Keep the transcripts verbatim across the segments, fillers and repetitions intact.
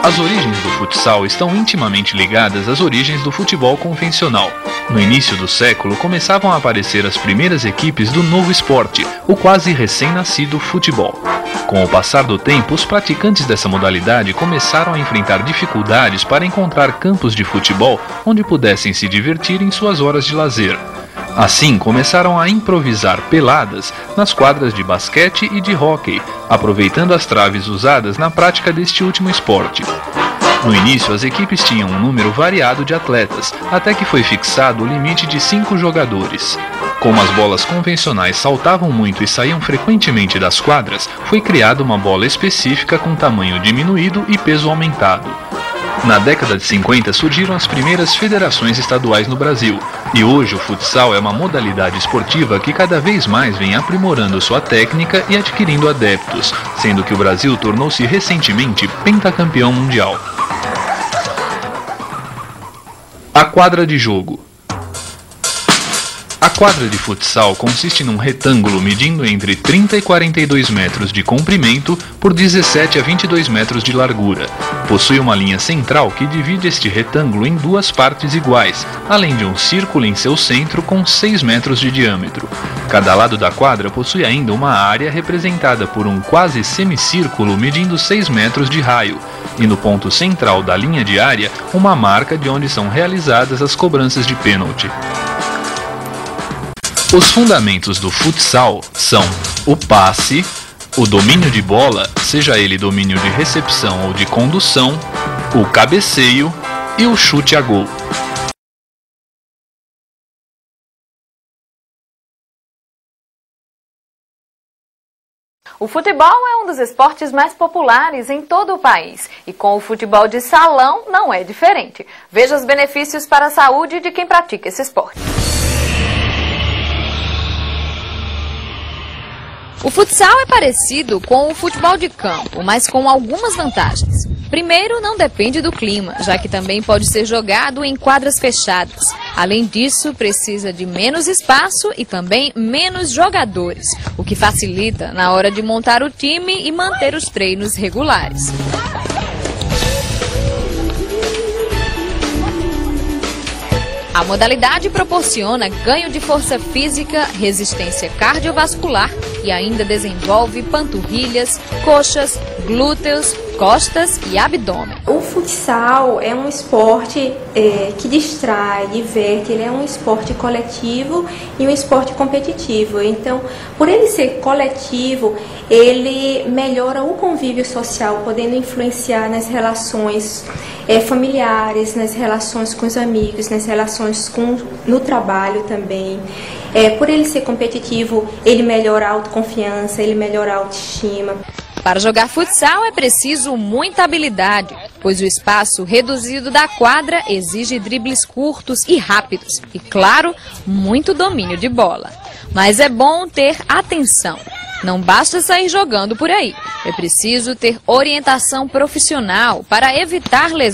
As origens do futsal estão intimamente ligadas às origens do futebol convencional. No início do século, começavam a aparecer as primeiras equipes do novo esporte, o quase recém-nascido futebol. Com o passar do tempo, os praticantes dessa modalidade começaram a enfrentar dificuldades para encontrar campos de futebol onde pudessem se divertir em suas horas de lazer. Assim, começaram a improvisar peladas nas quadras de basquete e de hóquei, aproveitando as traves usadas na prática deste último esporte. No início, as equipes tinham um número variado de atletas, até que foi fixado o limite de cinco jogadores. Como as bolas convencionais saltavam muito e saíam frequentemente das quadras, foi criada uma bola específica com tamanho diminuído e peso aumentado. Na década de cinquenta surgiram as primeiras federações estaduais no Brasil, e hoje o futsal é uma modalidade esportiva que cada vez mais vem aprimorando sua técnica e adquirindo adeptos, sendo que o Brasil tornou-se recentemente pentacampeão mundial. A quadra de jogo. A quadra de futsal consiste num retângulo medindo entre trinta e quarenta e dois metros de comprimento por dezessete a vinte e dois metros de largura. Possui uma linha central que divide este retângulo em duas partes iguais, além de um círculo em seu centro com seis metros de diâmetro. Cada lado da quadra possui ainda uma área representada por um quase semicírculo medindo seis metros de raio, e no ponto central da linha de área, uma marca de onde são realizadas as cobranças de pênalti. Os fundamentos do futsal são o passe, o domínio de bola, seja ele domínio de recepção ou de condução, o cabeceio e o chute a gol. O futebol é um dos esportes mais populares em todo o país e com o futebol de salão não é diferente. Veja os benefícios para a saúde de quem pratica esse esporte. O futsal é parecido com o futebol de campo, mas com algumas vantagens. Primeiro, não depende do clima, já que também pode ser jogado em quadras fechadas. Além disso, precisa de menos espaço e também menos jogadores, o que facilita na hora de montar o time e manter os treinos regulares. A modalidade proporciona ganho de força física, resistência cardiovascular e ainda desenvolve panturrilhas, coxas, glúteos, costas e abdômen. O futsal é um esporte é, que distrai, diverte, ele é um esporte coletivo e um esporte competitivo. Então, por ele ser coletivo, ele melhora o convívio social, podendo influenciar nas relações é, familiares, nas relações com os amigos, nas relações com, no trabalho também. É, por ele ser competitivo, ele melhora a autoconfiança, ele melhora a autoestima. Para jogar futsal é preciso muita habilidade, pois o espaço reduzido da quadra exige dribles curtos e rápidos e, claro, muito domínio de bola. Mas é bom ter atenção. Não basta sair jogando por aí. É preciso ter orientação profissional para evitar lesões.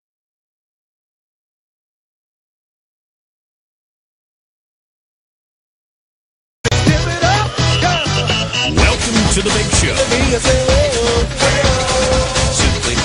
To the big show. Simply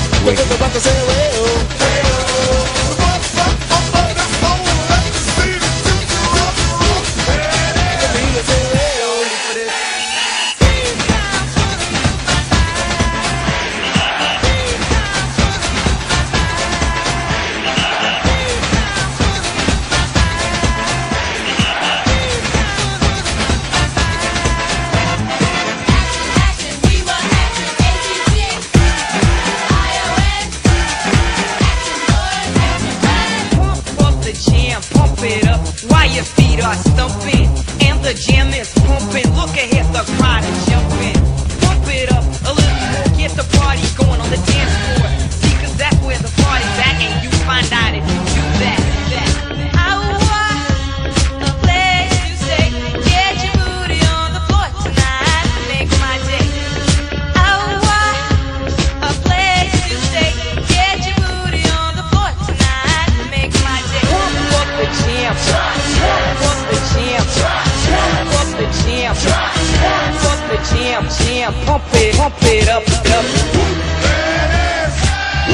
stumping and the jam is pumping. Look ahead, the crowd is jumping. Pump it up a little more, get the party going on the dance floor. See, cause that's where the party's at, and you find out if you do that. that. I want a place to stay. Get your booty on the floor tonight, make my day. I want a place to stay. Get your booty on the floor tonight, make my day. Pump up the jam. Pump up the jam, pump up the jam, pump up the jam, jam, pump it, pump it up, up.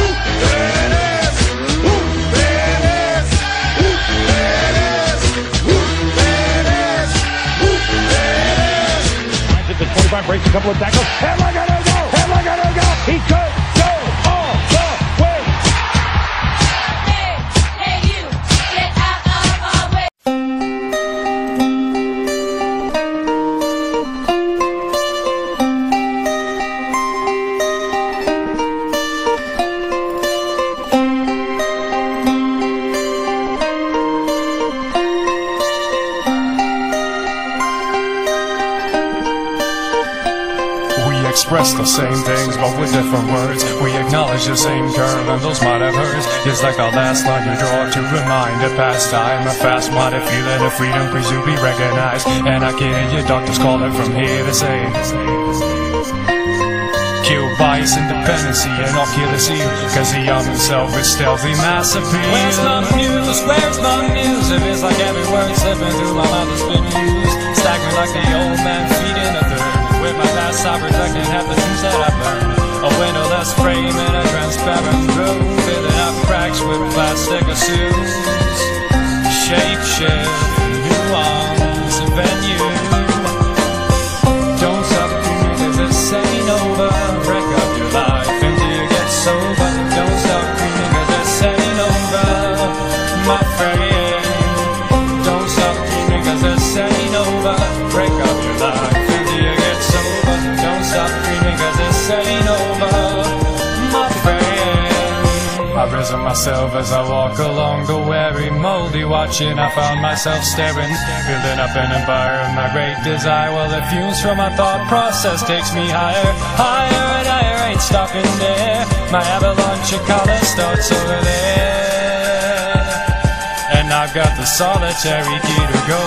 twenty-five, breaks a couple of tackles, and look at him go, and look at him go, he could go all the way. Hey, hey you, get out of our way. Express the same things, but with different words. We acknowledge the same curve, and those might have hurt. It's like our last line you draw to remind a past time, a fast minded feeling of freedom, please to be recognized. And I can hear your doctors calling from here to say, kill bias, independency, and all kill the seal, cause the young himself is stealthy mass appeal. Where's the news? Where's the news? If it's like every word slipping through my mouth has been used, staggering like the old man feeding a third. With my past I protect and have the things that I've learned. A windowless frame and a transparent room, filling up cracks with plastic assumes. Shape shift, nuance, venue. Don't stop dreaming cause this ain't over. Wreck up your life until you get sober. Don't stop dreaming cause this ain't over, my friend. Don't stop dreaming cause this ain't over. Break up your life. Stop dreaming cause this ain't over, my friend. I risen myself as I walk along the weary, moldy watching. I found myself staring, building up an empire of my great desire. Well, the fumes from my thought process takes me higher, higher and higher, ain't stopping there. My avalanche of color starts over there, and I've got the solitary key to go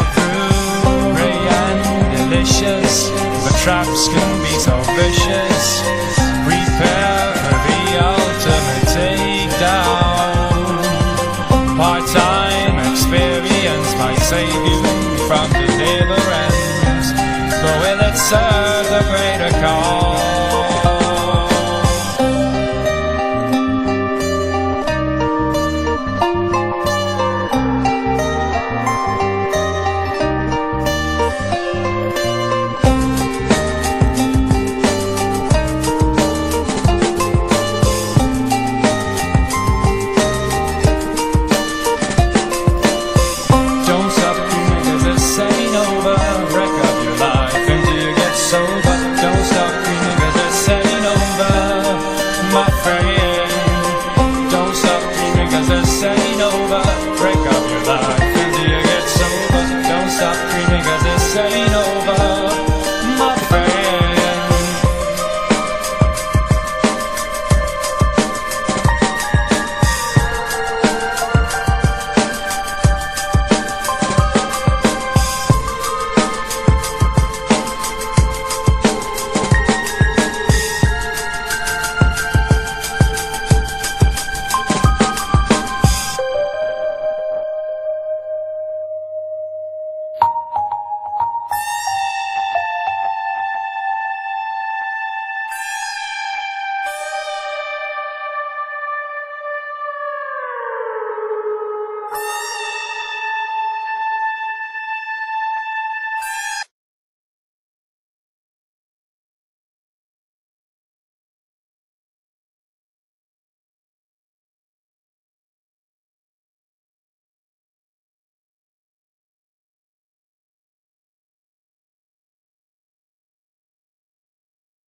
through. Ray and delicious, but traps can be so vicious.